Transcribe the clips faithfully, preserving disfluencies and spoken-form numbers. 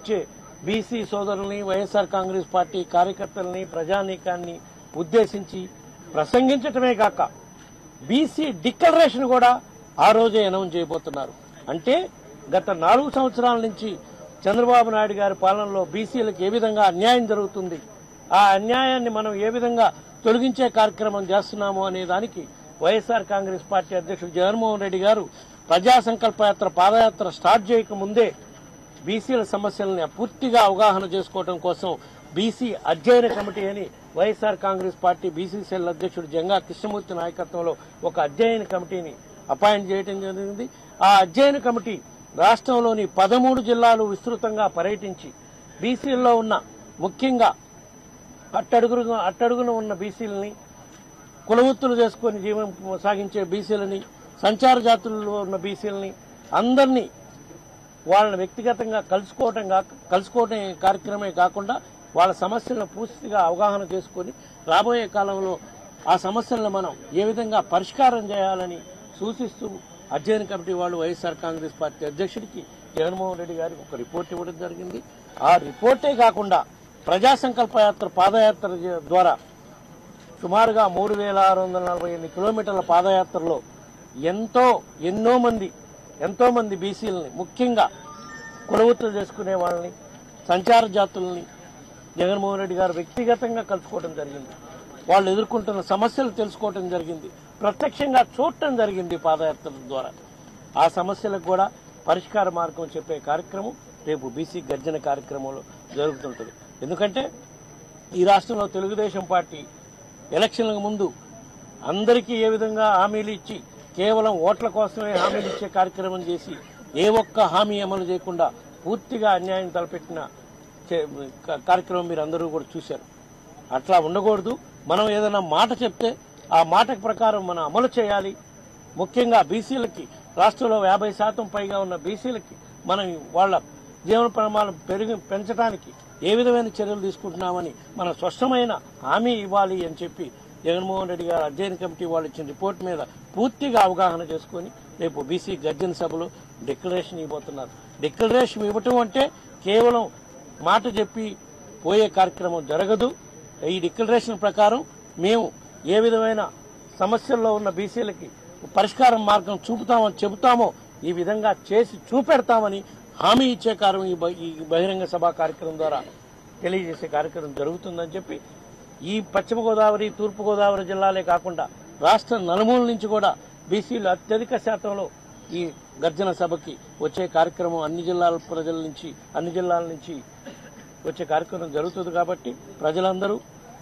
వచ్చే బీసీ సోదరుల్ని, YSR Congress party కార్యకర్తల్ని, ప్రజానీకాన్ని ఉద్దేశించి ప్రసంగించటమే కాక బీసీ డిక్లరేషన్ కూడా ఆ రోజే అనౌన్స్ చేయబోతున్నారు. అంటే గత నాలుగు సంవత్సరాల నుంచి చంద్రబాబు నాయుడు గారి పాలనలో బీసీలకు ఏ విధంగా అన్యాయం జరుగుతుంది, ఆ అన్యాయాన్ని మనం ఏ విధంగా తొలగించే కార్యక్రమం చేస్తున్నాము అనే దానికి వైఎస్ఆర్ కాంగ్రెస్ పార్టీ అధ్యక్షుడు జగన్మోహన్ రెడ్డి గారు ప్రజా సంకల్ప యాత్ర పాదయాత్ర స్టార్ట్ చేయక ముందే బీసీల సమస్యలను పూర్తిగా అవగాహన చేసుకోవడం కోసం బీసీ అధ్యయన కమిటీ అని YSR Congress party BC cell అధ్యక్షుడు జంగా కృష్ణమూర్తి నాయకత్వంలో ఒక అధ్యయన కమిటీని అపాయింట్ చేయడం జరిగింది. ఆ అధ్యయన కమిటీ రాష్ట్రంలోని పదమూడు జిల్లాలు విస్తృతంగా పర్యటించి బీసీల్లో ఉన్న ముఖ్యంగా అట్టడుగు అట్టడుగున ఉన్న బీసీలని, కులవృత్తులు చేసుకుని జీవనం సాగించే బీసీలని, సంచార జాతుల్లో ఉన్న బీసీలని అందరినీ వాళ్ళని వ్యక్తిగతంగా కలుసుకోవటం కలుసుకోవటం కార్యక్రమమే కాకుండా వాళ్ళ సమస్యలను పూర్తిగా అవగాహన చేసుకుని రాబోయే కాలంలో ఆ సమస్యలను మనం ఏ విధంగా పరిష్కారం చేయాలని సూచిస్తూ అధ్యయన కమిటీ వాళ్ళు వైఎస్ఆర్ కాంగ్రెస్ పార్టీ అధ్యక్షుడికి జగన్మోహన్ రెడ్డి గారికి ఒక రిపోర్ట్ ఇవ్వడం జరిగింది. ఆ రిపోర్టే కాకుండా ప్రజా సంకల్ప యాత్ర పాదయాత్ర ద్వారా సుమారుగా మూడు వేల ఆరు వందల నలభై ఎనిమిది కిలోమీటర్ల పాదయాత్రలో ఎంతో ఎన్నో మంది ఎంతో మంది బీసీలని, ముఖ్యంగా కులవృత్తులు చేసుకునే వాళ్ళని, సంచార జాతులని జగన్మోహన్ రెడ్డి గారు వ్యక్తిగతంగా కలుసుకోవడం జరిగింది. వాళ్ళు ఎదుర్కొంటున్న సమస్యలు తెలుసుకోవడం జరిగింది, ప్రత్యక్షంగా చూడటం జరిగింది పాదయాత్ర ద్వారా. ఆ సమస్యలకు కూడా పరిష్కార మార్గం చెప్పే కార్యక్రమం రేపు బీసీ గర్జన కార్యక్రమంలో జరుగుతుంటుంది. ఎందుకంటే ఈ రాష్ట్రంలో తెలుగుదేశం పార్టీ ఎలక్షన్లకు ముందు అందరికీ ఏ విధంగా హామీలు ఇచ్చి కేవలం ఓట్ల కోసమే హామీలు ఇచ్చే కార్యక్రమం చేసి ఏ ఒక్క హామీ అమలు చేయకుండా పూర్తిగా అన్యాయం తలపెట్టిన కార్యక్రమం మీరు అందరూ కూడా చూశారు. అట్లా ఉండకూడదు. మనం ఏదైనా మాట చెప్తే ఆ మాట ప్రకారం మనం అమలు చేయాలి. ముఖ్యంగా బీసీలకి, రాష్ట్రంలో యాభై శాతం పైగా ఉన్న బీసీలకి మనం వాళ్ళ జీవన ప్రమాణం పెరిగి పెంచడానికి ఏ విధమైన చర్యలు తీసుకుంటున్నామని మనం స్పష్టమైన హామీ ఇవ్వాలి అని చెప్పి జగన్మోహన్ రెడ్డి గారు అధ్యయన కమిటీ వాళ్ళు ఇచ్చిన రిపోర్ట్ మీద పూర్తిగా అవగాహన చేసుకుని రేపు బీసీ గర్జన సభలో డిక్లరేషన్ ఇవ్వబోతున్నారు. డిక్లరేషన్ ఇవ్వటం అంటే కేవలం మాట చెప్పి పోయే కార్యక్రమం జరగదు. ఈ డిక్లరేషన్ ప్రకారం మేము ఏ విధమైన సమస్యల్లో ఉన్న బీసీలకి పరిష్కారం మార్గం చూపుతామని చెబుతామో ఈ విధంగా చేసి చూపెడతామని హామీ ఇచ్చే కార్యం ఈ బహిరంగ సభా కార్యక్రమం ద్వారా తెలియజేసే కార్యక్రమం జరుగుతుందని చెప్పి ఈ పశ్చిమ గోదావరి, తూర్పు గోదావరి జిల్లాలే కాకుండా రాష్ట్ర నలుమూల నుంచి కూడా బీసీలు అత్యధిక శాతంలో ఈ గర్జన సభకి వచ్చే కార్యక్రమం అన్ని జిల్లాల ప్రజల నుంచి అన్ని జిల్లాల నుంచి వచ్చే కార్యక్రమం జరుగుతుంది. కాబట్టి ప్రజలందరూ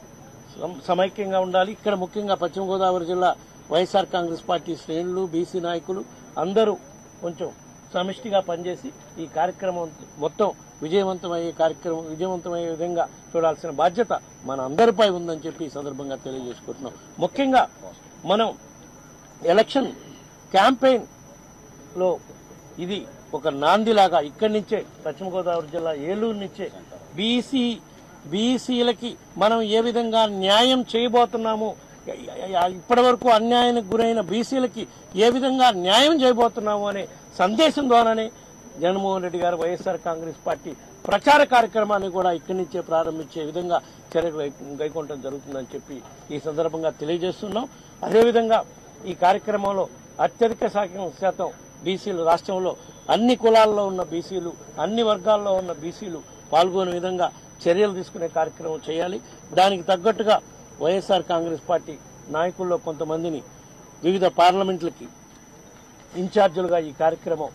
సమైక్యంగా ఉండాలి. ఇక్కడ ముఖ్యంగా పశ్చిమ గోదావరి జిల్లా వైఎస్ఆర్ కాంగ్రెస్ పార్టీ శ్రేణులు, బీసీ నాయకులు అందరూ కొంచెం సమిష్టిగా పనిచేసి ఈ కార్యక్రమం మొత్తం విజయవంతమయ్యే కార్యక్రమం విజయవంతమయ్యే విధంగా చూడాల్సిన బాధ్యత మన అందరిపై ఉందని చెప్పి ఈ సందర్భంగా తెలియజేసుకుంటున్నాం. ముఖ్యంగా మనం ఎలక్షన్ క్యాంపెయిన్ లో ఇది ఒక నాందిలాగా ఇక్కడి నుంచే పశ్చిమ గోదావరి జిల్లా ఏలూరు నుంచే బీసీ బీసీలకి మనం ఏ విధంగా న్యాయం చేయబోతున్నాము, ఇప్పటి వరకు అన్యాయానికి గురైన బీసీలకి ఏ విధంగా న్యాయం చేయబోతున్నాము అనే సందేశం ద్వారానే జగన్మోహన్ రెడ్డి గారు వైఎస్ఆర్ కాంగ్రెస్ పార్టీ ప్రచార కార్యక్రమాన్ని కూడా ఇక్కడి నుంచే ప్రారంభించే విధంగా చర్యలు గైకొనడం జరుగుతుందని చెప్పి ఈ సందర్భంగా తెలియజేస్తున్నాం. అదేవిధంగా ఈ కార్యక్రమంలో అత్యధిక శాతం బీసీలు, రాష్ట్రంలో అన్ని కులాల్లో ఉన్న బీసీలు, అన్ని వర్గాల్లో ఉన్న బీసీలు పాల్గొనే విధంగా చర్యలు తీసుకునే కార్యక్రమం చేయాలి. దానికి తగ్గట్టుగా వైఎస్ఆర్ కాంగ్రెస్ పార్టీ నాయకుల్లో కొంతమందిని వివిధ పార్లమెంట్లకి ఇన్ఛార్జీలుగా ఈ కార్యక్రమం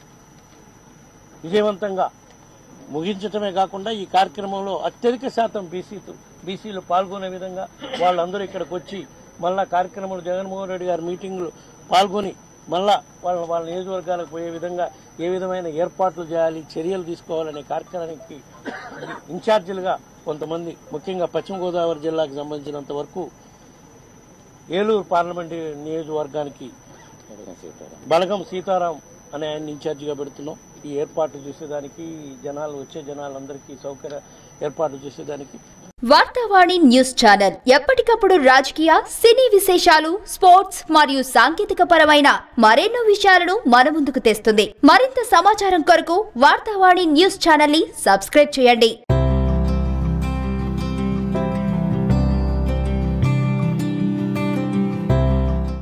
విజయవంతంగా ముగించటమే కాకుండా ఈ కార్యక్రమంలో అత్యధిక శాతం బీసీలు బీసీలు పాల్గొనే విధంగా వాళ్ళందరూ ఇక్కడికి వచ్చి మళ్ళా కార్యక్రమంలో జగన్మోహన్ రెడ్డి గారి మీటింగ్లు పాల్గొని మళ్ళా వాళ్ళ వాళ్ళ నియోజకవర్గాలకు పోయే విధంగా ఏ విధమైన ఏర్పాట్లు చేయాలి, చర్యలు తీసుకోవాలనే కార్యక్రమానికి ఇన్ఛార్జీలుగా కొంతమంది ముఖ్యంగా పశ్చిమ గోదావరి జిల్లాకు సంబంధించినంత వరకు ఏలూరు పార్లమెంటు నియోజకవర్గానికి బలగం సీతారాం అనే ఆయన ఇన్ఛార్జిగా పెడుతున్నాం. ఈ ఏర్పాట్లు చేసేదానికి, జనాలు వచ్చే జనాలందరికీ సౌకర్య ఏర్పాట్లు చేసేదానికి వార్తావాణి న్యూస్ ఛానల్ ఎప్పటికప్పుడు రాజకీయ, సినీ విశేషాలు, స్పోర్ట్స్ మరియు సాంకేతిక పరమైన మరెన్నో విషయాలను మన ముందుకు తెస్తుంది. మరింత సమాచారం కొరకు వార్తావాణి న్యూస్ ఛానల్ ని సబ్స్క్రైబ్ చేయండి.